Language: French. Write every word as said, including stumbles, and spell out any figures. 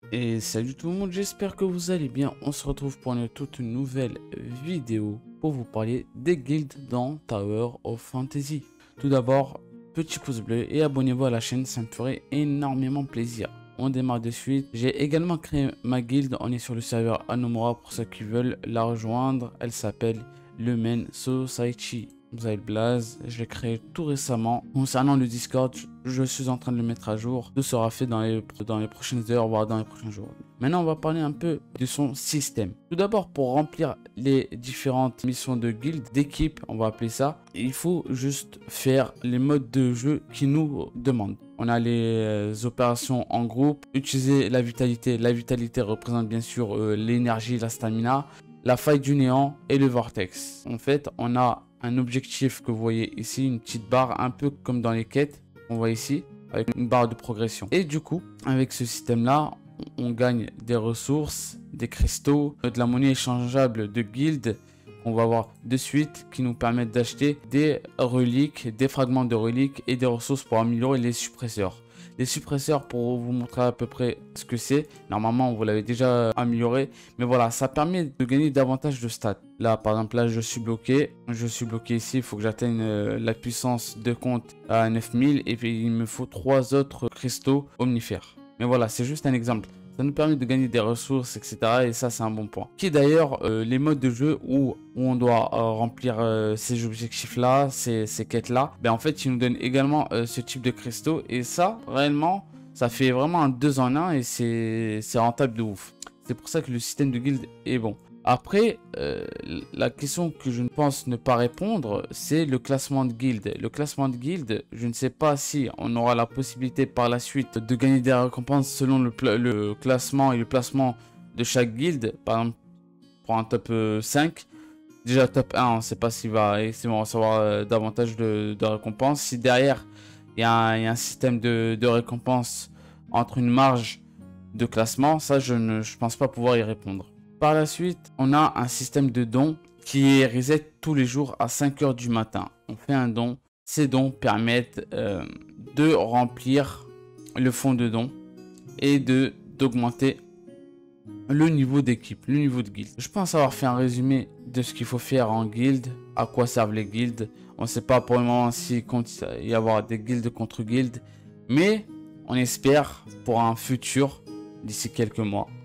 Et salut tout le monde, j'espère que vous allez bien. On se retrouve pour une toute nouvelle vidéo pour vous parler des guildes dans Tower of Fantasy. Tout d'abord, petit pouce bleu et abonnez-vous à la chaîne, ça me ferait énormément plaisir. On démarre de suite. J'ai également créé ma guilde, on est sur le serveur Anomura pour ceux qui veulent la rejoindre. Elle s'appelle le Men Society. Vous avez le blaze, je l'ai créé tout récemment. Concernant le Discord, je suis en train de le mettre à jour. Tout sera fait dans les, dans les prochaines heures, voire dans les prochains jours. Maintenant, on va parler un peu de son système. Tout d'abord, pour remplir les différentes missions de guild, d'équipe, on va appeler ça, il faut juste faire les modes de jeu qui nous demandent. On a les euh, opérations en groupe, utiliser la vitalité. La vitalité représente bien sûr euh, l'énergie, la stamina, la faille du néant et le vortex. En fait, on a un objectif que vous voyez ici, une petite barre un peu comme dans les quêtes qu'on voit ici, avec une barre de progression. Et du coup, avec ce système là, on gagne des ressources, des cristaux, de la monnaie échangeable de guild qu'on va voir de suite, qui nous permettent d'acheter des reliques, des fragments de reliques et des ressources pour améliorer les suppresseurs. Les suppresseurs, pour vous montrer à peu près ce que c'est, normalement vous l'avez déjà amélioré, mais voilà, ça permet de gagner davantage de stats. Là par exemple, là je suis bloqué, je suis bloqué ici, il faut que j'atteigne euh, la puissance de compte à neuf mille et puis il me faut trois autres cristaux omnifères. Mais voilà, c'est juste un exemple. Ça nous permet de gagner des ressources, et cetera. Et ça, c'est un bon point. Qui est d'ailleurs euh, les modes de jeu où, où on doit euh, remplir euh, ces objectifs-là, ces, ces quêtes-là. Ben, en fait, ils nous donnent également euh, ce type de cristaux. Et ça, réellement, ça fait vraiment un deux en un et c'est rentable de ouf. C'est pour ça que le système de guild est bon. Après, euh, la question que je ne pense ne pas répondre, c'est le classement de guild. Le classement de guild, je ne sais pas si on aura la possibilité par la suite de gagner des récompenses selon le, le classement et le placement de chaque guild. Par exemple, pour un top euh, cinq, déjà top un, on ne sait pas s'il va, on va recevoir euh, davantage de, de récompenses. Si derrière, il y, y a un système de, de récompenses entre une marge de classement, ça, je ne je pense pas pouvoir y répondre. Par la suite, on a un système de dons qui est reset tous les jours à cinq heures du matin. On fait un don. Ces dons permettent euh, de remplir le fonds de dons et de d'augmenter le niveau d'équipe, le niveau de guild. Je pense avoir fait un résumé de ce qu'il faut faire en guild, à quoi servent les guildes. On ne sait pas pour le moment s'il compte y avoir des guildes contre guildes, mais on espère pour un futur, d'ici quelques mois,